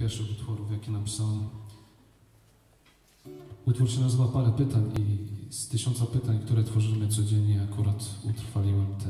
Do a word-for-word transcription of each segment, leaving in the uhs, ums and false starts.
pierwszych utworów, jakie napisałem. Utwór się nazywa Parę pytań i z tysiąca pytań, które tworzymy codziennie, akurat utrwaliłem te.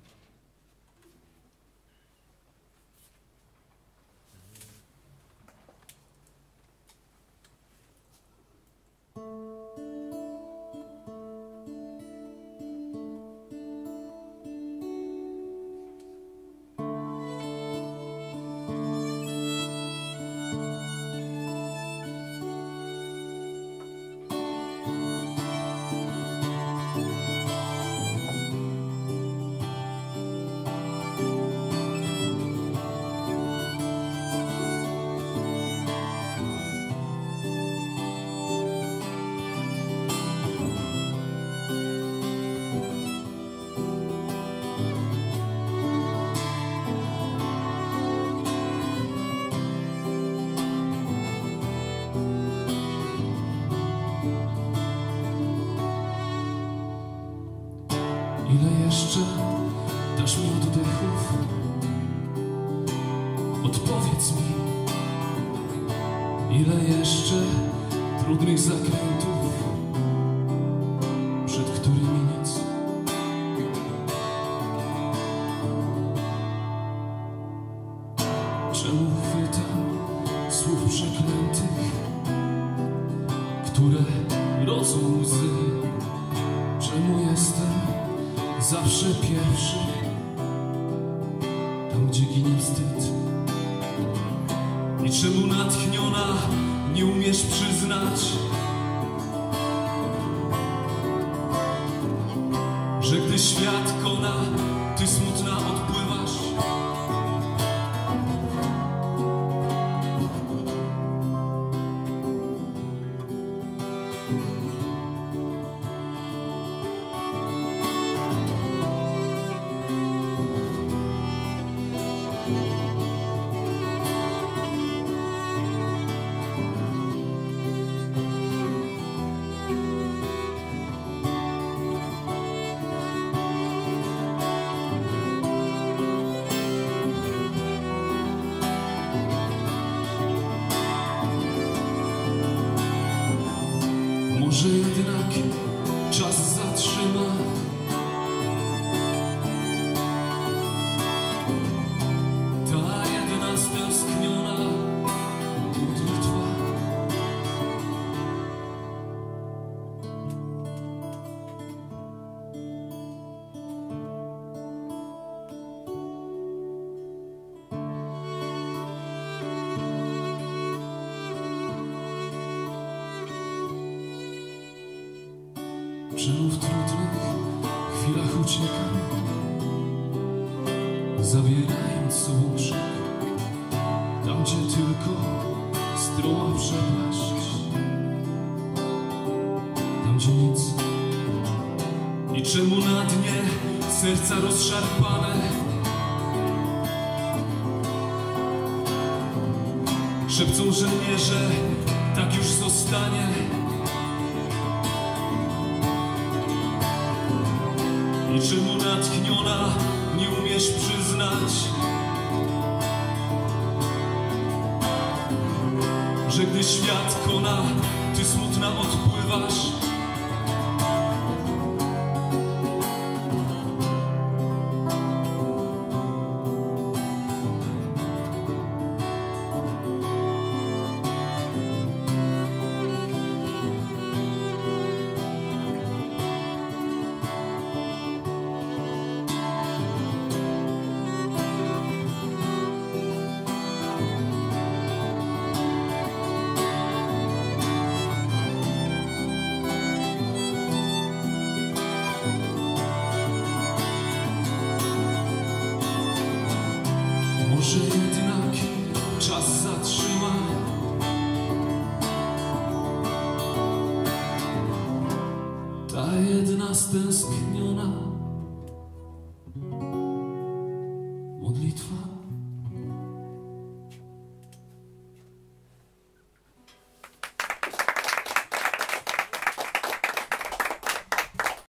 Ile jeszcze dasz mi oddechów? Odpowiedz mi. Ile jeszcze trudnych zakrętów, przed którymi nic? Czemu chwytam słów przeklętych, które rodzą łzy? Czemu jestem zawsze pierwszy, tam gdzie ginie wstyd? I czemu natchniona nie umiesz przyznać, że gdy świat kona, ty smutna odpływasz? Może jednak czas zatrzyma ta jedna stęskniona modlitwa. Czemu w trudnych chwilach uciekam, zabierając sobą krzyk, tam gdzie tylko stroma przepaść, tam gdzie nic? I czemu na dnie serca rozszarpane szepcą żołnierze, tak już zostanie? I czemu natchniona nie umiesz przyznać, że gdy świat kona, ty smutna odpływasz? Może jednak czas zatrzyma ta jedna stęskniona modlitwa.